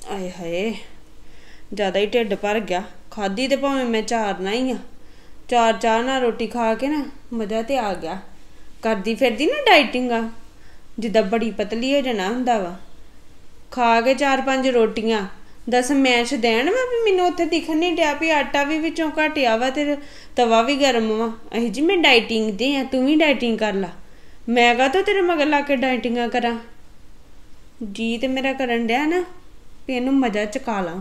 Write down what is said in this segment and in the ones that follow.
आए हाय ज़्यादा ही ढिड भर गया। खाधी तो भावें मैं चार ना ही चार चार ना रोटी खा के ना मज़ा तो आ गया। करदी फिरदी ना डाइटिंग जिद्दां बड़ी पतली हो जाना हुंदा वा। खा के 4-5 रोटियां दस मैश देन वा भी मैनू उत्थे दिखन नहीं दिया भी आटा भी विचों घटिया वा ते तवा भी गर्म वा। अही जी मैं डाइटिंग दे तू भी डाइटिंग कर ला। मैं कहा तो तेरे मगर ला के डाइटिंग करा। जी तो मेरा करन दिया ना भी इनू मज़ा चका ला।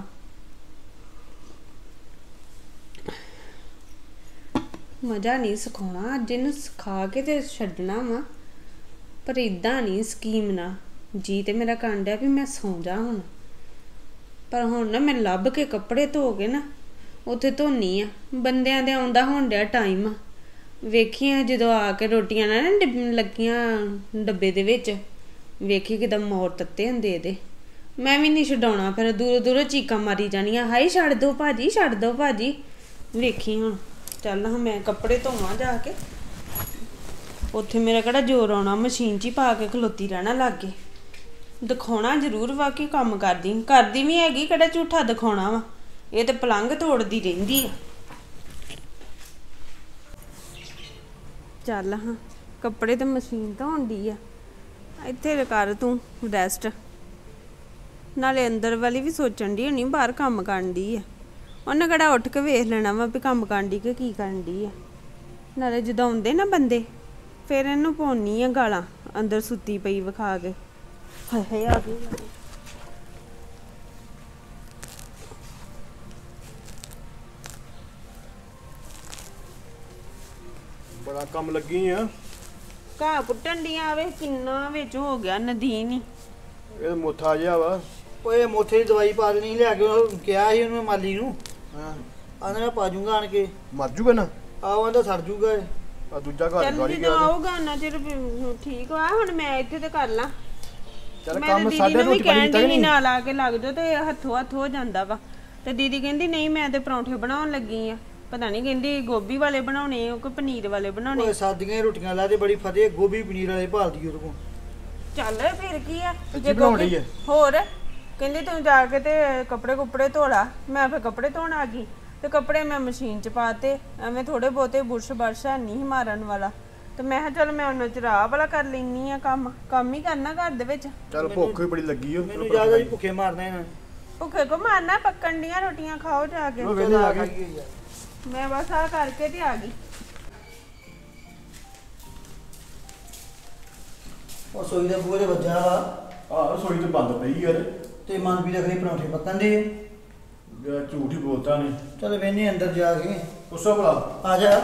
मज़ा नहीं सिखाना अज इन सिखा के ते छड्डना वा पर इदां नहीं स्कीम ना। जी तो मेरा कहन दिया भी मैं सौ जा हुण पर हुण ना मैं लभ के कपड़े धो के ना उत्थे धोनी आ। बंदियां दे आउंदा होण दिया टाइम वेखी जदों आके रोटियां ना लगियां डब्बे दे विच वेखी किदां मोर तत्ते हुंदे इहदे। मैं भी नहीं छडाउणा फिर दूरों दूरों चीकां मारी जानियां हाय छड्ड दो भाजी छड्ड दो भाजी। वेखी हुण चल हाँ मैं कपड़े धोवां जाके उत्थे मेरा किहड़ा जोर आउणा मशीन च ही पा के खलोती रहना लागे। दिखाउणा जरूर वा कि कम करदी भी हैगी किहड़ा झूठा दिखाउणा वा। ये तो पलंग तोड़दी रहिंदी आ। चल हाँ कपड़े तो मशीन धोण दी आ इत्थे कर तू रैस्ट नाले अंदर वाली भी सोचण दी होनी बाहर कम करन दी आ। उन्हें किहड़ा उठ के वेख लेना वा भी कम करन दी कि की करन दी आ। नाले जदों आउंदे ना बंदे फिर इनू पाउणी आ गालां अंदर सुत्ती पई विखा के। हाय हाय आ गई बड़ा कम लगी आ। घाह पुट्टन दियां वे किन्ना विच हो गया नदीन ही। ये मोथा जिहा वा ओए मोथे दी दवाई पा देनी लिया के किहा ਸੀ ਉਹਨੂੰ ਮਾਲੀ ਨੂੰ। ਹਾਂ ਆਂਦਾ ਮੈਂ ਪਾ ਜੂੰਗਾ ਆਣ ਕੇ। मर जूगा ना ਆਹ ਆਂਦਾ ਸੜ ਜੂਗਾ। आ दूजा घर ਚੱਲ गाड़ी ਜਦੋਂ गया ਆਊਗਾ ਨਾ ਚਿਰ ਠੀਕ ਵਾ। ਹੁਣ ਮੈਂ ਇੱਥੇ ਤੇ ਕਰ ਲਾਂ। चल ਮੈਂ काम ਤੇ साडे ਦੀਦੀ ਨੂੰ ਵੀ रोटी पानी ਕਹਿਣ तक ਦੀ नहीं ਨਾਲ ਆ ਕੇ ਲੱਗ ਜਾਓ ਤੇ ਹੱਥੋਂ ਹੱਥ ਹੋ ਜਾਂਦਾ ਵਾ। ਤੇ ਦੀਦੀ ਕਹਿੰਦੀ ਨਹੀਂ ਮੈਂ ਤੇ ਪਰੌਂਠੇ ਬਣਾਉਣ ਲੱਗੀ ਆ। ਪਤਾ ਨਹੀਂ ਕਹਿੰਦੀ ਗੋਭੀ ਵਾਲੇ ਬਣਾਉਣੇ ਕੋਈ ਪਨੀਰ ਵਾਲੇ ਬਣਾਉਣੇ। ਓਏ ਸਾਦੀਆਂ ਰੋਟੀਆਂ ਲਾ ਦੇ ਬੜੀ ਫਤਿਹ ਗੋਭੀ ਪਨੀਰ ਵਾਲੇ ਭਾਲਦੀ ਉਹਦੇ ਕੋਲ। ਚੱਲ ਫਿਰ ਕੀ ਆ ਜੇ ਬਣਾਉਣ ਡਈ ਆ। ਹੋਰ ਕਹਿੰਦੀ ਤੂੰ ਜਾ ਕੇ ਤੇ ਕੱਪੜੇ ਕੁੱਪੜੇ ਧੋ ਲਾ। ਮੈਂ ਫਿਰ ਕੱਪੜੇ ਧੋਣ ਆ ਗਈ ਤੇ ਕੱਪੜੇ ਮੈਂ ਮਸ਼ੀਨ 'ਚ ਪਾਤੇ ਐਵੇਂ ਥੋੜੇ ਬਹੁਤੇ ਬੁਰਸ਼ ਬਰਸ਼ ਹੈ ਨਹੀਂ ਮਾਰਨ ਵਾਲਾ। ਤੇ ਮੈਂ ਕਿਹਾ ਚੱਲ ਮੈਂ ਉਹਨਾਂ 'ਚ ਰਾਹ ਵਾਲਾ ਕਰ ਲੈਣੀ ਆ ਕੰਮ ਹੀ ਕਰਨਾ ਘਰ ਦੇ ਵਿੱਚ। चल भुख भी बड़ी लगी हो ਮੈਨੂੰ ਜ਼ਿਆਦਾ ਜੀ ਭੁੱਖੇ ਮਾਰਨਾ ਇਹਨਾਂ ਨੇ। ਭੁੱਖੇ ਕੋ ਮਾਰਨਾ ਪੱਕਣ ਦੀਆਂ ਰੋਟੀਆਂ ਖਾਓ ਜਾ ਕੇ। वेले आ गई ਮੈਂ ਬਸ ਆ ਕਰਕੇ ਤੇ ਆ ਗਈ। ਉਹ ਸੋਈ ਦਾ ਬੂਹੇ ਵੱਜਾ ਵਾ आ रसोई तो बंद पई यार ਤੇ ਮਨ ਵੀ ਰੱਖਣੀ ਪਰੌਂਠੇ ਪੱਕਣ ਦੇ। झूठ ही बोलता ने ਚੱਲ ਵੇਨੇ ਅੰਦਰ ਜਾ ਕੇ उस भला ਆ ਜਾ।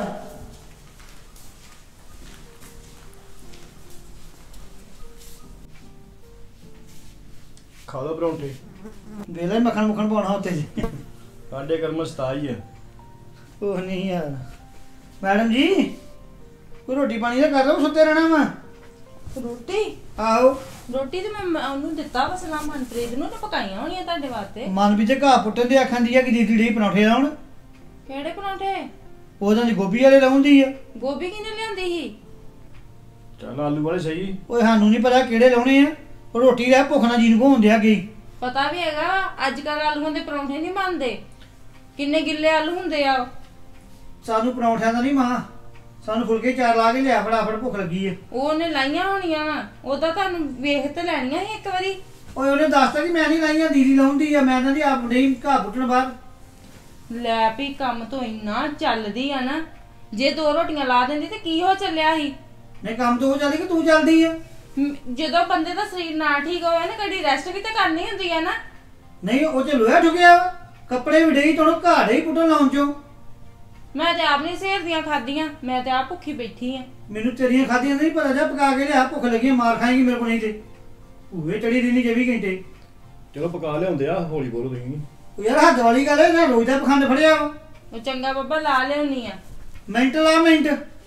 खा लो परौंठे ਵੇਲੇ ਮੱਖਣ ਮੁੱਖਣ ਪਾਉਣਾ ਉੱਤੇ ਜੀ। साडे घर में सता ही है ਉਹ ਨਹੀਂ ਯਾਰ ਮੈਡਮ ਜੀ ਕੋਈ ਰੋਟੀ ਪਾਣੀ ਦਾ ਕਰ ਲਓ ਸੁੱਤੇ ਰਹਿਣਾ ਵਾ। ਰੋਟੀ ਆਹੋ ਰੋਟੀ ਤੇ ਮੈਂ ਉਹਨੂੰ ਦਿੱਤਾ ਵਾ ਸਲਾਮ ਮਨਪ੍ਰੀਤ ਨੂੰ ਤੇ ਪਕਾਈਆਂ ਹੋਣੀਆਂ ਤੁਹਾਡੇ ਵਾਸਤੇ। ਮਨ ਵੀ ਤੇ ਘਾਹ ਪੁੱਟਣ ਦੇ ਆਖਾਂ ਦੀ ਆ ਕਿ ਦੀਦੀ ਢੀ ਪਰੌਂਠੇ ਲਾਉਣ। ਕਿਹੜੇ ਪਰੌਂਠੇ? ਉਹਦਾਂ ਦੀ ਗੋਭੀ ਵਾਲੇ ਲਾਉਂਦੀ ਆ। ਗੋਭੀ ਕਿਹਨੇ ਲਿਆਂਦੀ ਸੀ? चल आलू वाले सही ਓਏ ਸਾਨੂੰ ਨਹੀਂ ਪਤਾ ਕਿਹੜੇ ਲਾਉਣੇ ਆ। ਉਹ ਰੋਟੀ ਰਹਿ ਭੁੱਖ ਨਾਲ ਜੀ ਨੂੰ ਘੋਣ ਦਿਆ ਗਈ। ਪਤਾ ਵੀ ਹੈਗਾ ਅੱਜ ਕੱਲ ਆਲੂਆਂ ਦੇ ਪਰੌਂਠੇ ਨਹੀਂ ਬਣਦੇ। ਕਿੰਨੇ ਗਿੱਲੇ ਆਲੂ ਹੁੰਦੇ ਆ। ਸਾਨੂੰ ਪਰੌਂਠਿਆਂ ਦਾ ਨਹੀਂ ਮਾਂ ਸਾਨੂੰ ਫੁਲਕੇ ਚਾਰ ਲਾ ਕੇ ਲਿਆ ਫਟਾਫਟ ਭੁੱਖ ਲੱਗੀ ਆ। ਉਹਨੇ ਲਾਈਆਂ ਹੋਣੀਆਂ ਵਾ ਉਹਦਾ ਤੁਹਾਨੂੰ ਵੇਖ ਤੇ ਲੈਣੀਆਂ ਸੀ ਇੱਕ ਵਾਰੀ। ਓਏ ਉਹਨੇ ਦੱਸਤਾ ਕਿ ਮੈਂ ਨਹੀਂ ਲਾਈਆਂ ਦੀਦੀ ਲਾਉਂਦੀ ਆ। ਮੈਂ ਕਹਿੰਦੀ ਆਪ ਨਹੀਂ ਘਾਹ ਪੁੱਟਣ ਬਾਹਰ। ਲੈ ਵੀ ਕੰਮ ਤੋਂ ਇੰਨਾ ਚੱਲਦੀ ਆ ਨਾ ਜੇ 2 ਰੋਟੀਆਂ ਲਾ ਦਿੰਦੀ ਤੇ ਕੀ ਹੋ ਚੱਲਿਆ ਸੀ। ਨਹੀਂ ਕੰਮ ਤੋਂ ਉਹ ਚੱਲਦੀ ਕਿ ਤੂੰ ਚੱਲਦੀ ਆ। ਜਦੋਂ ਬੰਦੇ ਦਾ ਸਰੀਰ ਨਾ ਠੀਕ ਹੋਵੇ ਨਾ ਕਦੀ ਰੈਸਟ ਵੀ ਤੇ ਕਰਨੀ ਹੁੰਦੀ ਆ ਨਾ। ਨਹੀਂ ਉਹ ਚ ਲੋਹਾ ਠੁਕਿਆ ਵਾ ਕੱਪੜੇ ਵੀ ਡਈ ਤੋੜੋ ਘਾਹ ਡੇ ਪੁੱਟਣ ਲਾਉਣ ਚੋਂ। ਮੈਂ ਤੇ ਆਪ ਨਹੀਂ ਸੇਰ ਦੀਆਂ ਖਾਧੀਆਂ ਮੈਂ ਤੇ ਆਪ ਭੁੱਖੀ ਬੈਠੀ ਆ। ਮੈਨੂੰ ਤੇਰੀਆਂ ਖਾਧੀਆਂ ਨਹੀਂ ਪਤਾ ਜਾ ਪਕਾ ਕੇ ਲਿਆ ਭੁੱਖ ਲੱਗੀ ਮਾਰ ਖਾਏਗੀ ਮੇਰੇ ਕੋਲ ਨਹੀਂ ਤੇ ਭੂਏ ਚੜੀ ਰਹਿਣੀ 24 ਘੰਟੇ। चलो पका ले होंदे आ हौली बोलो तुसीं ਉਹ ਯਾਰ ਹੱਦ ਵਾਲੀ ਗੱਲ ਹੈ ਨਾ ਰੋਜ਼ ਦਾ ਪਖੰਡ ਫੜਿਆ ਵਾ। ਉਹ ਚੰਗਾ ਬੱਬਾ ਲਾ ਲਿਆਉਣੀ ਆ। ਮਿੰਟ ਲਾ ਮਿੰਟ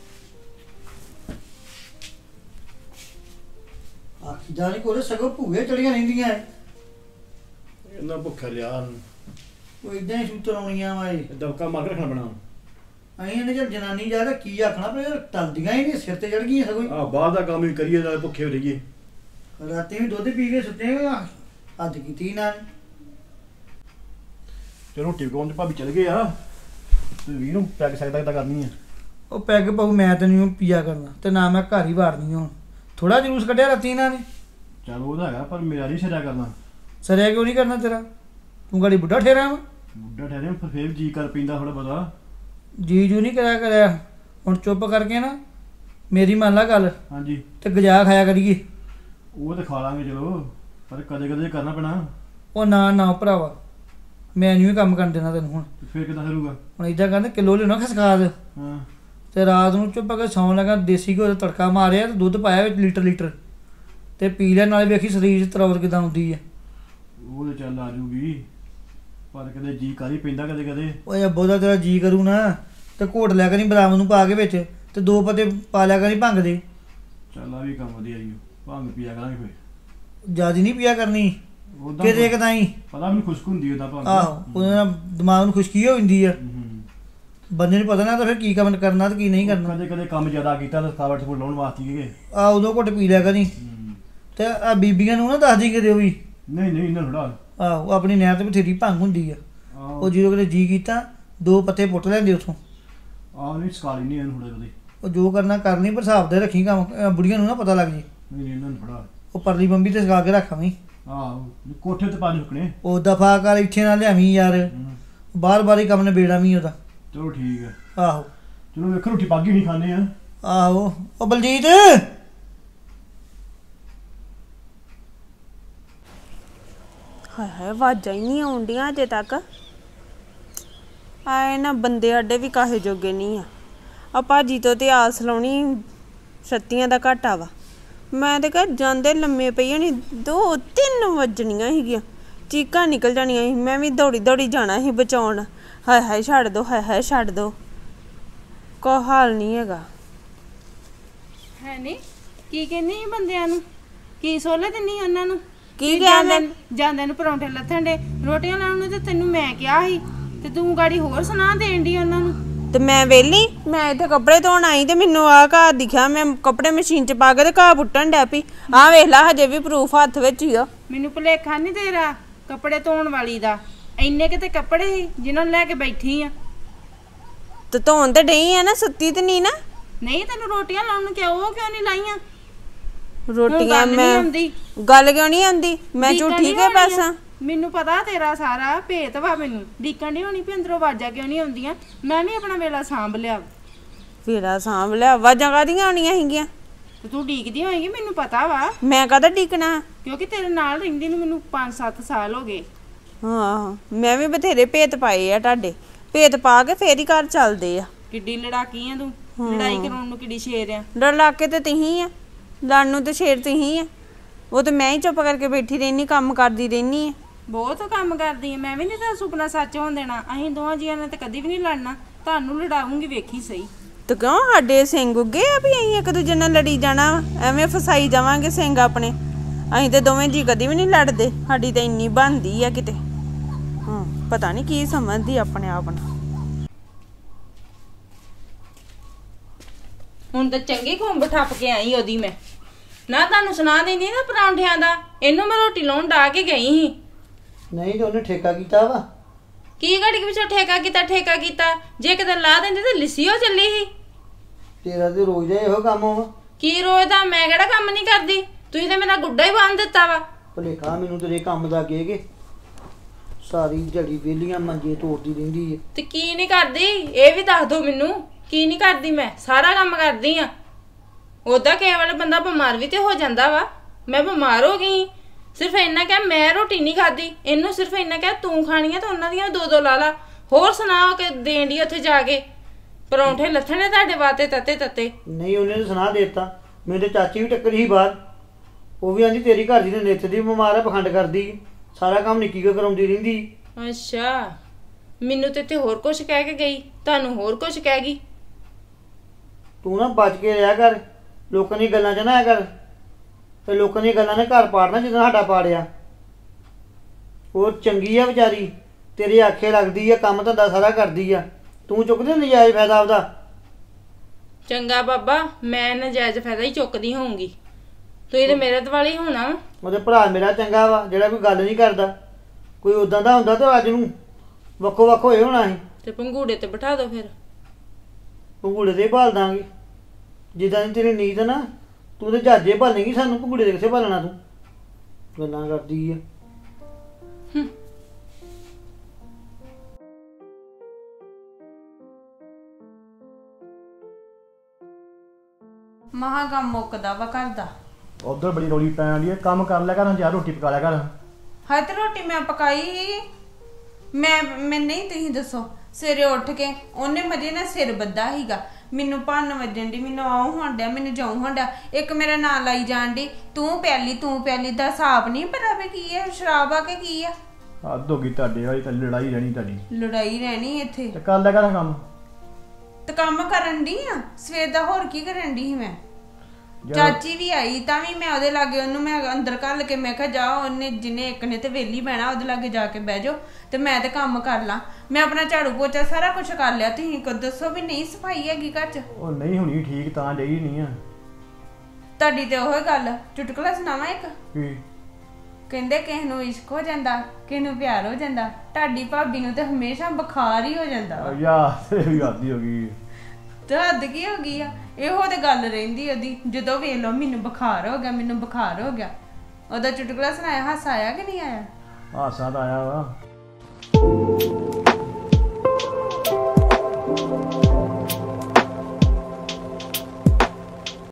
ਆਖੀ ਜਾਣੀ ਕੋਲੇ ਸਗੋਂ ਭੂਏ ਚੜੀਆਂ ਰਹਿੰਦੀਆਂ इन्ना भुखा लिया ਉਹ ਇਦਾਂ ਹੀ ਸੂਤਰ ਆਉਣੀਆਂ ਵਾ ਇਹ। दबका मार के रखना बना ਅਸੀਂ ਇਹਨੇ ਜਦ ਜਨਾਨੀ ਜਾ ਤਾਂ ਕੀ ਆਖਣਾ ਪਰ ਟਲਦੀਆਂ ਹੀ ਨਹੀਂ ਸਿਰ ਤੇ ਚੜ ਗਈਆਂ ਸਗੋਂ। आ बाहर दा काम भी करिए ना भुखे हो रहिए। ਰਾਤੀ ਵੀ ਦੁੱਧ ਪੀ ਕੇ ਸੁੱਤੇ ਅੱਜ ਕੀਤੀ ਨਾ ਤੇ ਰੋਟੀ ਪਕਾਉਣ ਤੇ ਭਾਬੀ ਚਲ ਗਏ ਆ ਤੇ ਵੀ ਨੂੰ ਪੈਕ ਸਕਦਾ ਕਿੱਦਾਂ ਕਰਨੀ ਆ। ਉਹ ਪੈਗ ਪਾਉ ਮੈਂ ਤੇ ਨਹੀਂ ਪੀਆ ਕਰਨਾ ਤੇ ਨਾ ਮੈਂ ਘਰ ਹੀ ਵਾੜਨੀ ਹੁਣ। ਥੋੜਾ ਜਲੂਸ ਕੱਢਿਆ ਰਾਤੀ ਇਹਨਾਂ ਨੇ। ਚਲ ਉਹ ਤਾਂ ਹੈਗਾ ਪਰ ਮੇਰਾ ਨਹੀਂ ਸਿਰਿਆ ਕਰਨਾ। ਸਰਿਆ ਕਿਉਂ ਨਹੀਂ ਕਰਨਾ ਤੇਰਾ? ਤੂੰ ਗਾੜੀ ਬੁੱਢਾ ਠਹਿਰਾ ਵਾ। ਬੁੱਢਾ ਠਹਿਰੇ ਪਰ ਫੇਰ ਜੀ ਕਰ ਪੈਂਦਾ ਥੋੜਾ ਪਤਾ। ਜੀ ਜੂ ਨਹੀਂ ਕਰਿਆ ਹੁਣ ਚੁੱਪ ਕਰਕੇ ਨਾ ਮੇਰੀ ਮੰਨ ਲਾ ਗੱਲ ਹਾਂਜੀ ਤੇ ਗਜਾ ਖਾਇਆ ਕਰੀਏ। ਉਹ ਤਾਂ ਖਾ ਲਾਂਗੇ ਚਲੋ ਪਰ ਕਦੇ ਕਦੇ ਕਰਨਾ ਪੈਣਾ। ਉਹ ਨਾ ਭਰਾਵਾ ਮੈਂ ਨਹੀਂ ਕੰਮ ਕਰਨ ਦੇਣਾ ਤੈਨੂੰ ਹੁਣ। ਤੇ ਫੇਰ ਕਿੱਦਾਂ ਕਰੂਗਾ? ਹੁਣ ਇਦਾਂ ਕਰਨਾ ਕਿਲੋ ਲਿਆਉਣਾ ਖਸਖਾਸ ਹਾਂ ਤੇ ਰਾਤ ਨੂੰ ਚੁੱਪ ਕਰਕੇ ਸੌਣ ਲੱਗਾ ਦੇਸੀ ਘਿਓ ਦਾ ਤੜਕਾ ਮਾਰਿਆ ਤੇ ਦੁੱਧ ਪਾਇਆ ਵਿੱਚ ਲੀਟਰ ਤੇ ਪੀ ਲਿਆ। ਨਾਲੇ ਵੇਖੀ ਸਰੀਰ 'ਚ ਤਰੌਰ ਕਿਦਾਂ ਆਉਂਦੀ ਆ। ਉਹ ਤੇ ਚੱਲ ਆ ਜੂਗੀ ਪਰ ਕਦੇ ਜੀ ਕਰ ਹੀ ਪੈਂਦਾ ਕਦੇ ਕਦੇ। ਓਏ ਬਹੁਤਾ ਤੇਰਾ ਜੀ ਕਰੂ ਨਾ ਤੇ ਘੋਟ ਲਿਆ ਕਰੀ ਬਦਾਮ ਨੂੰ ਪਾ ਕੇ ਵਿੱਚ ਤੇ 2 ਪੱਤੇ ਪਾ ਲਿਆ ਕਰੀ ਭੰਗ ਦੇ। ਚੱਲ ਆ ਵੀ ਕੰਮ ਵਧੀਆ ਹੀ ਭੰਗ ਪੀਆ ਕਰਾਂਗੇ ਫੇਰ। ਜਿਆਦਾ ਨਹੀਂ ਪੀਆ ਕਰਨੀ ਉਦਾਂ ਕਿਤੇ ਕਿਦਾਈ। ਪਤਾ ਮੈਨੂੰ ਖੁਸ਼ਕ ਹੁੰਦੀ ਉਹਦਾ ਭੰਗ। ਆਹੋ ਉਹਦੇ ਨਾਲ ਦਿਮਾਗ ਨੂੰ ਖੁਸ਼ਕੀ ਹੋ ਜਾਂਦੀ ਆ। ਬੰਦੇ ਨੂੰ ਪਤਾ ਨਾ ਤਾਂ ਫਿਰ ਕੀ ਕੰਮ ਕਰਨਾ ਤੇ ਕੀ ਨਹੀਂ ਕਰਨਾ। ਕਦੇ ਕਦੇ ਕੰਮ ਜ਼ਿਆਦਾ ਕੀਤਾ ਤਾਂ ਥਕਾਵਟ ਤੋਂ ਲਾਉਣ ਵਾਸਤੇ ਗਏ। ਆ ਉਦੋਂ ਘੁੱਟ ਪੀ ਲਿਆ ਕਰੀ ਤੇ ਆ ਬੀਬੀਆਂ ਨੂੰ ਨਾ ਦੱਸਦੀ ਕਿਤੇ ਉਹ ਵੀ। ਨਹੀਂ ਇਹਨਾਂ ਥੋੜਾ। ਆਹੋ ਆਪਣੀ ਨਹਿਰ ਤੇ ਬਥੇਰੀ ਭੰਗ ਹੁੰਦੀ ਆ। ਉਹ ਜਦੋਂ ਕਿਤੇ ਜੀ ਕੀਤਾ 2 ਪੱਤੇ ਪੁੱਟ ਲੈਂਦੇ ਉਥੋਂ। ਆਹ ਨਹੀਂ ਸਕਾਲੀ ਨਹੀਂ ਇਹਨੂੰ ਥੋੜਾ ਕਦੇ। ਉਹ ਜੋ ਕਰਨਾ ਕਰਨੀ ਪਰ ਹਿਸਾਬ ਦੇ ਰੱਖੀ ਕੰਮ ਬੁੜੀਆਂ ਨੂੰ ਨਾ ਪਤਾ ਲੱਗ ਜੇ। ਨਹੀਂ ਇਹਨਾਂ ਨੂੰ ਥੋੜਾ। ਉਹ ਪਰਲੀ ਬੰਬੀ ਤੇ ਸਗਾ ਕੇ ਰੱਖਾਂ ਆਹੋ ਕੋਠੇ ਤੇ ਪੰਜ ਰੁਕਣੇ। ਉਹ ਦਫਾ ਕਰ ਇੱਥੇ ਨਾ ਲਿਆਵੀਂ ਯਾਰ। ਬਾਰ ਹੀ ਕੰਮ ਨੇ ਬੇੜਾ ਵੀ ਉਹਦਾ। ਚਲੋ ਠੀਕ ਹੈ। ਆਹੋ ਚਲੋ ਵੇਖੋ ਰੋਟੀ ਪਾਗੀ ਨਹੀਂ ਖਾਣੇ ਆ। ਆਹੋ ਉਹ ਬਲਜੀਤ ਹਾਏ ਆਵਾਜ਼ਾਂ ਹੀ ਨਹੀਂ ਆਉਂਦੀਆਂ ਅਜੇ ਤੱਕ। ਆਏ ਨਾ ਬੰਦੇ ਅੱਡੇ ਵੀ ਕਾਹੇ ਜੋਗੇ ਨਹੀਂ ਆ ਭਾਜੀ ਤੋਂ ਤੇ ਆਸ ਲਾਉਣੀ ਸੱਤੀਆਂ ਦਾ ਘਾਟਾ ਵਾ। ਮੈਂ ਤੇ ਘਰ ਜਾਂਦੇ ਲੰਮੇ ਪਈ ਹੋਣੀ 2-3 ਵੱਜਣੀਆਂ ਸੀਗੀਆਂ। ਚੀਕਾਂ ਨਿਕਲ ਜਾਣੀਆਂ ਸੀ। ਮੈਂ ਵੀ ਦੌੜੀ ਜਾਣਾ ਸੀ ਬਚਾਉਣ। ਹਾਏ ਛੱਡ ਦੋ ਹਾਏ ਛੱਡ ਦੋ। ਕੋ ਹਾਲ ਨਹੀਂ ਹੈਗਾ। ਹੈ ਨਹੀਂ ਕੀ ਕਹਿੰਦੀ ਸੀ ਬੰਦਿਆਂ ਨੂੰ? ਕੀ ਸੋਲੇ ਦਿੰਨੀ ਉਹਨਾਂ ਨੂੰ? ਕੀ ਕਿਹਾ ਮੈਂ? ਜਾਂਦੇ ਨੂੰ ਪਰੌਂਠੇ ਲੱਥਣ ਦੇ ਰੋਟੀਆਂ ਲਾਉਣ ਨੂੰ ਤੇ ਤੈਨੂੰ ਮੈਂ ਕਿਹਾ ਸੀ ਤੇ ਤੂੰ ਗਾੜੀ ਹੋਰ ਸੁਣਾ ਦੇਣ ਦੀ ਉਹਨਾਂ ਨੂੰ। ਤੇ ਮੈਂ ਵੇਲੀ ਮੈਂ ਇੱਥੇ ਕੱਪੜੇ ਧੋਣ ਆਈ ਤੇ ਮੈਨੂੰ ਆਹ ਘਾਹ ਦਿਖਿਆ। ਮੈਂ ਕੱਪੜੇ ਮਸ਼ੀਨ 'ਚ ਪਾ ਕੇ ਤੇ ਘਾਹ ਪੁੱਟਣ ਡੈ ਪਈ। ਆਹ ਵੇਖ ਲਾ ਹਜੇ ਵੀ ਪ੍ਰੂਫ ਹੱਥ ਵਿੱਚ ਹੀ ਆ। ਮੈਨੂੰ ਭੁਲੇਖਾ ਨਹੀਂ ਤੇਰਾ ਕੱਪੜੇ ਧੋਣ ਵਾਲੀ ਦਾ। ਇੰਨੇ ਕਿਤੇ ਕੱਪੜੇ ਸੀ ਜਿਨ੍ਹਾਂ ਨੂੰ ਲੈ ਕੇ ਬੈਠੀ ਆ। ਤੇ ਧੋਣ ਤੇ ਡਈ ਆ ਨਾ ਸੁੱਤੀ ਤੇ ਨਹੀਂ ਨਾ। ਨਹੀਂ ਤੈਨੂੰ ਰੋਟੀਆਂ ਲਾਉਣ ਨੂੰ ਕਿਉਂ ਨਹੀਂ ਲਾਈਆਂ? ਰੋਟੀਆਂ ਮੈਂ ਆਉਂਦੀ ਗੱਲ ਕਿਉਂ ਨਹੀਂ ਆਉਂਦੀ? ਮੈਂ ਝੂਠੀ ਕੇ ਪੈਸਾ। ਮੈਨੂੰ ਪਤਾ ਤੇਰਾ ਸਾਰਾ ਭੇਤ ਵਾ। ਮੈਨੂੰ ਡੀਕਣ ਨਹੀਂ ਹੋਣੀ ਵੀ ਅੰਦਰੋਂ ਆਵਾਜ਼ਾਂ ਕਿਉਂ ਨਹੀਂ ਆਉਂਦੀਆਂ। ਮੈਂ ਵੀ ਆਪਣਾ ਵੇਲਾ ਸਾਂਭ ਲਿਆ। ਵੇਲਾ ਸਾਂਭ ਲਿਆ। ਆਵਾਜ਼ਾਂ ਕਾਹਦੀਆਂ ਆਉਣੀਆਂ ਸੀਗੀਆਂ? ਤੇ ਤੂੰ ਡੀਕਦੀ ਹੋਏਗੀ ਮੈਨੂੰ ਪਤਾ ਵਾ। ਮੈਂ ਕਾਹਦਾ ਡੀਕਣਾ? ਕਿਉਂਕਿ ਤੇਰੇ ਨਾਲ ਰਹਿੰਦੀ ਨੂੰ ਮੈਨੂੰ 5-7 ਸਾਲ ਹੋ ਗਏ। ਹਾਂ ਮੈਂ ਵੀ ਬਥੇਰੇ ਭੇਤ ਪਾਏ ਆ ਤੁਹਾਡੇ। ਭੇਤ ਪਾ ਕੇ ਫੇਰ ਹੀ ਘਰ ਚੱਲਦੇ ਆ। ਕਿੱਡੀ ਲੜਾਕੀ ਆ ਤੂੰ। ਲੜਾਈ ਕਰਾਉਣ ਨੂੰ ਕਿੱਡੀ ਸ਼ੇਰ ਆ। ਡਰ ਲਾ ਕੇ ਤੇ ਤੁਸੀਂ ਆ। ਲੜਨ ਨੂੰ ਤੇ ਸ਼ੇਰ ਤੁਸੀਂ ਆ। ਉਹ ਤੇ ਮੈਂ ਹੀ ਚੁੱਪ ਕਰਕੇ ਬੈਠੀ ਰਹਿਨੀ ਕੰਮ ਕਰਦੀ ਰਹਿਨੀ ਆ। ਬਹੁਤ ਕੰਮ ਕਰਦੀ ਆ। ਮੈਂ ਵੀ ਨਹੀਂ ਤਾਂ ਸੁਪਨਾ ਸੱਚ ਹੋਣ ਦੇਣਾ। ਅਸੀਂ ਦੋਵਾਂ ਜੀਆਂ ਨੇ ਤੇ ਕਦੀ ਵੀ ਨਹੀਂ ਲੜਨਾ। ਤੁਹਾਨੂੰ ਲੜਾਉਂਗੀ ਵੇਖੀ ਸਹੀ। ਤੇ ਕਿਉਂ ਸਾਡੇ ਸਿੰਘ ਉੱਗੇ ਆ ਵੀ ਅਸੀਂ ਇੱਕ ਦੂਜੇ ਨਾਲ ਲੜੀ ਜਾਣਾ? ਐਵੇਂ ਫਸਾਈ ਜਾਵਾਂਗੇ ਸਿੰਘ ਆਪਣੇ। ਅਸੀਂ ਤੇ ਦੋਵੇਂ ਜੀ ਕਦੀ ਵੀ ਨਹੀਂ ਲੜਦੇ। ਸਾਡੀ ਤਾਂ ਇੰਨੀ ਬਣਦੀ ਆ ਕਿਤੇ। ਪਤਾ ਨਹੀਂ ਕੀ ਸਮਝਦੀ ਆਪਣੇ ਆਪ ਨੂੰ। ਹੁਣ ਤਾਂ ਚੰਗੀ ਖੁੰਬ ਠੱਪ ਕੇ ਆਈ ਉਹਦੀ ਮੈਂ ਨਾ। ਤੁਹਾਨੂੰ ਸੁਣਾ ਦਿੰਦੀ ਨਾ ਪਰੌਂਠਿਆਂ ਦਾ। ਇਹਨੂੰ ਮੈਂ ਰੋਟੀ ਲਾਉਣ ਡਾ ਕੇ ਗਈ ਸੀ। ਨਹੀਂ ਤੇ ਉਹਨੇ ਠੇਕਾ ਕੀਤਾ ਵਾ। ਕੀ ਘੜੀ ਵਿੱਚੋਂ ਠੇਕਾ ਕੀਤਾ? ਜੇ ਕਿਤੇ ਲਾ ਦਿੰਦੇ ਤਾਂ ਲਿੱਸੀ ਹੋ ਚੱਲੀ ਸੀ। ਤੇਰਾ ਤੇ ਰੋਜ਼ ਦਾ ਇਹੋ ਕੰਮ ਵਾ। ਕੀ ਰੋਜ਼ ਦਾ? ਮੈਂ ਕਿਹੜਾ ਕੰਮ ਨਹੀਂ ਕਰਦੀ? ਤੁਸੀਂ ਤਾਂ ਮੇਰਾ ਗੁੱਡਾ ਹੀ ਬੰਨ ਦਿੱਤਾ ਵਾ। ਭੁਲੇਖਾ ਮੈਨੂੰ ਤੇਰੇ ਕੰਮ ਦਾ ਅੱਗੇ ਸਾਰੀ ਦਿਹਾੜੀ ਵਿਹਲੀਆਂ ਮੰਜੇ ਤੋੜਦੀ ਰਹਿੰਦੀ ਹੈ। ਤੇ ਕੀ ਨਹੀਂ ਕਰਦੀ ਇਹ ਵੀ ਦੱਸ ਦੋ ਮੈਨੂੰ। ਕੀ ਨਹੀਂ ਕਰਦੀ? ਮੈਂ ਸਾਰਾ ਕੰਮ ਕਰਦੀ ਆ। ਉਹਦਾ ਕੇਵਲ ਬੰਦਾ ਬਿਮਾਰ ਵੀ ਤੇ ਹੋ ਜਾਂਦਾ ਵਾ। ਮੈਂ ਬਿਮਾਰ ਹੋ ਗਈ ਸਿਰਫ ਇੰਨਾ ਕਿਹਾ ਮੈਂ ਰੋਟੀ ਨਹੀਂ ਖਾਦੀ। ਇਹਨੂੰ ਸਿਰਫ ਇੰਨਾ ਕਿਹਾ ਤੂੰ ਖਾਣੀ ਆ ਤਾਂ ਉਹਨਾਂ ਦੀਆਂ 2-2 ਲਾ ਲਾ। ਹੋਰ ਸੁਣਾਓ ਕਿ ਦੇਣ ਦੀ ਉੱਥੇ ਜਾ ਕੇ ਪਰੌਂਠੇ ਲੱਥਣੇ ਤੁਹਾਡੇ ਵਾਸਤੇ ਤੱਤੇ। ਨਹੀਂ ਉਹਨੇ ਤਾਂ ਸੁਣਾ ਦੇ ਦਿੱਤਾ। ਮੇਰੇ ਚਾਚੀ ਵੀ ਟੱਕਰੀ ਸੀ ਬਾਹਰ। ਉਹ ਵੀ ਆਂਦੀ ਤੇਰੀ ਘਰ ਦੀ ਨੇ ਨਿੱਤ ਦੀ ਬਿਮਾਰ ਆ ਪਖੰਡ ਕਰਦੀ ਸਾਰਾ ਕੰਮ ਨਿੱਕੀ ਕੋ ਕਰਾਉਂਦੀ ਰਹਿੰਦੀ। ਅੱਛਾ ਮੈਨੂੰ ਤੇ ਇੱਥੇ ਹੋਰ ਕੁਝ ਕਹਿ ਕੇ ਗਈ। ਤੁਹਾਨੂੰ ਹੋਰ ਕੁਝ ਕਹਿ ਗਈ। ਤੂੰ ਨਾ ਬਚ ਕੇ ਰਿਹਾ ਕਰ। ਲੋਕਾਂ ਦੀਆਂ ਗੱਲਾਂ 'ਚ ਨਾ ਆਇਆ ਕਰ। ਤੇ ਲੋਕਾਂ ਦੀਆਂ ਗੱਲਾਂ ਨੇ ਘਰ ਪਾੜਨਾ ਜਿੱਦਾਂ ਸਾਡਾ ਪਾੜਿਆ। ਉਹ ਚੰਗੀ ਆ ਵਿਚਾਰੀ। ਤੇਰੇ ਆਖੇ ਲੱਗਦੀ ਆ। ਕੰਮ ਧੰਦਾ ਸਾਰਾ ਕਰਦੀ ਆ। ਤੂੰ ਚੁੱਕਦੀ ਨਜਾਇਜ਼ ਫਾਇਦਾ ਆਪਦਾ। ਚੰਗਾ ਬਾਬਾ ਮੈਂ ਨਜਾਇਜ਼ ਫਾਇਦਾ ਹੀ ਚੁੱਕਦੀ ਹੋਊਂਗੀ। ਤੁਸੀਂ ਤੇ ਮੇਰੇ ਦੁਆਲੇ ਹੋਣਾ। ਉਹਦੇ ਭਰਾ ਮੇਰਾ ਚੰਗਾ ਵਾ ਜਿਹੜਾ ਕੋਈ ਗੱਲ ਨਹੀਂ ਕਰਦਾ। ਕੋਈ ਉਦਾਂ ਦਾ ਹੁੰਦਾ ਤਾਂ ਅੱਜ ਨੂੰ ਵੱਖੋ ਵੱਖ ਹੋਏ ਹੋਣਾ ਸੀ। ਤੇ ਪੰਗੂੜੇ ਤੇ ਬਿਠਾ ਦਿਓ ਫਿਰ। ਪੰਗੂੜੇ ਤੇ ਹੀ ਭਾਲ ਦਾਂਗੇ। ਜਿੱਦਾਂ ਦੀ ਤੇਰੀ ਨੀਤ ਆ ਨਾ, ਤੂੰ ਤੇ ਜਹਾਜ਼ੇ ਭਾਲੇਂਗੀ, ਸਾਨੂੰ ਪੰਗੂੜੇ ਦੇ ਕਿਸੇ ਭਾਲਣਾ ਤੂੰ। ਗੱਲਾਂ ਕਰਦੀ ਆ। ਮਹਾਂ ਕੰਮ ਮੁੱਕਦਾ ਵਾ ਘਰ ਦਾ। ਉਧਰ ਬੜੀ ਰੌਲੀ ਪੈਣ ਦੀ ਹੈ, ਕੰਮ ਕਰ ਲਿਆ ਕਰ ਜਾਂ ਰੋਟੀ ਪਕਾ ਲਿਆ ਕਰ। ਹਾਂ ਤੇ ਰੋਟੀ ਮੈਂ ਪਕਾਈ ਸੀ। ਮੈਂ ਨਹੀਂ, ਤੁਸੀਂ ਦੱਸੋ। ਸਵੇਰੇ ਉੱਠ ਕੇ ਉਹਨੇ ਮਜੇ ਨਾਲ ਸਿਰ ਬੱਧਾ ਸੀਗਾ, ਮੈਨੂੰ ਭੰਨ ਵੱਜਣ ਦੀ, ਮੈਨੂੰ ਆਉ ਹੋਣ ਡਿਆ, ਮੈਨੂੰ ਜਾਉ ਹੋਣ ਡਿਆ। ਇੱਕ ਮੇਰਾ ਨਾਂ ਲਾਈ ਜਾਣ ਦੀ, ਤੂੰ ਪਿਆਲੀ ਦਾ ਹਿਸਾਬ ਨਹੀਂ ਪਤਾ ਵੀ ਕੀ ਹੈ, ਸ਼ਰਾਬ ਆ ਕੇ ਕੀ ਆ। ਹੱਦ ਹੋ ਗਈ ਤੁਹਾਡੇ ਵਾਲੀ, ਤਾਂ ਲੜਾਈ ਰਹਿਣੀ ਤੁਹਾਡੀ। ਲੜਾਈ ਰਹਿਣੀ ਇੱਥੇ। ਤੇ ਕਰ ਲਿਆ ਕਰ ਕੰਮ। ਤੇ ਕੰਮ ਕਰਨ ਦੀ ਆ ਸਵੇਰ ਦਾ, ਹੋਰ ਕੀ ਕਰਨ ਦੀ ਸੀ ਮੈਂ। ਯਾਰ, ਚਾਚੀ ਵੀ ਆਈ ਤਾਂ ਵੀ ਮੈਂ ਉਹਦੇ ਲਾਗੇ, ਉਹਨੂੰ ਮੈਂ ਅੰਦਰ ਘੱਲ ਕੇ ਮੈਂ ਕਿਹਾ ਜਾ, ਉਹਨੇ ਜਿਹਨੇ ਇੱਕ ਨੇ ਤੇ ਵੇਲੀ ਬਹਿਣਾ, ਉਹਦੇ ਲਾਗੇ ਜਾ ਕੇ ਬਹਿ ਜਾਓ ਤੇ ਮੈਂ ਤੇ ਕੰਮ ਕਰ ਲਾਂ। ਮੈਂ ਆਪਣਾ ਝਾੜੂ ਪੋਚਾ ਸਾਰਾ ਕੁਝ ਕਰ ਲਿਆ। ਤੁਸੀਂ ਕੋ ਦੱਸੋ ਵੀ ਨਹੀਂ ਸਫਾਈ ਹੈਗੀ ਘਰ 'ਚ? ਉਹ ਨਹੀਂ ਹੋਣੀ ਠੀਕ ਤਾਂ ਡਈ ਨਹੀਂ ਆ। ਤੁਹਾਡੀ ਤੇ ਉਹ ਗੱਲ, ਚੁਟਕਲਾ ਸੁਣਾਵਾਂ ਇੱਕ। ਕੀ ਕਹਿੰਦੇ ਕਿਸੇ ਨੂੰ ਇਸ਼ਕ ਹੋ ਜਾਂਦਾ, ਕਿਸੇ ਨੂੰ ਪਿਆਰ ਹੋ ਜਾਂਦਾ, ਤੁਹਾਡੀ ਭਾਬੀ ਨੂੰ ਤੇ ਹਮੇਸ਼ਾ ਬੁਖਾਰ ਹੀ ਹੋ ਜਾਂਦਾ ਵਾ। ਯਾਰ ਇਹ ਗੱਲ ਹੀ ਹੋ ਗਈ। ਤੇ ਹੱਦ ਕੀ ਹੋ ਗਈ ਆ, ਇਹੋ ਤੇ ਗੱਲ ਰਹਿੰਦੀ ਉਹਦੀ। ਜਦੋਂ ਵੇਖ ਲਓ ਮੈਨੂੰ ਬੁਖਾਰ ਹੋ ਗਿਆ, ਮੈਨੂੰ ਬੁਖਾਰ ਹੋ ਗਿਆ। ਉਹਦਾ ਚੁਟਕਲਾ ਸੁਣਾਇਆ, ਹਾਸਾ ਆਇਆ ਕਿ ਨਹੀਂ ਆਇਆ? ਹਾਸਾ ਤਾਂ ਆਇਆ ਵਾ।